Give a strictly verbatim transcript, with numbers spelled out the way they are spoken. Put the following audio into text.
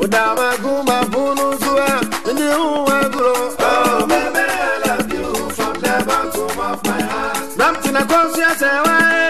Udama guma bunu zua, new agro. Oh, baby, I love you from the bottom of my heart. Nothing I conscious,